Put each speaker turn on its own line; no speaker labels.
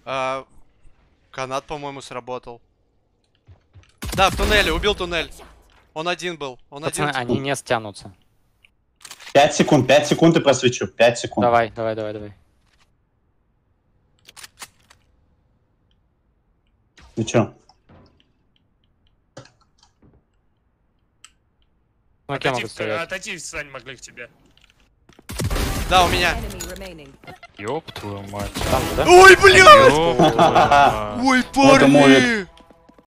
Канат, по-моему, сработал. Да, в туннеле, убил туннель. Он один был.
Пацаны, они не стянутся.
5 секунд и просвечу. 5 секунд.
Давай.
Ты чё?
Ну, я могу стоять.
Отойди, Сань, могли к тебе.
Да, у меня.
Ёб твою мать.
Там же, да?
Ой, блядь!
Ёб твою мать.
Ой,
Вот и
парни!